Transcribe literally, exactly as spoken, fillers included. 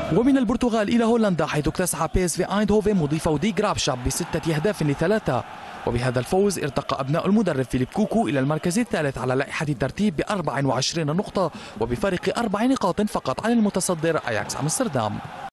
ومن البرتغال إلى هولندا، حيث اكتسح بي اس في ايندهوفن مضيفه دي جرابشا بستة أهداف لثلاثة. وبهذا الفوز ارتقى أبناء المدرب فيليب كوكو إلى المركز الثالث على لائحة الترتيب ب أربع وعشرين نقطة، وبفارق أربع نقاط فقط عن المتصدر أياكس أمستردام.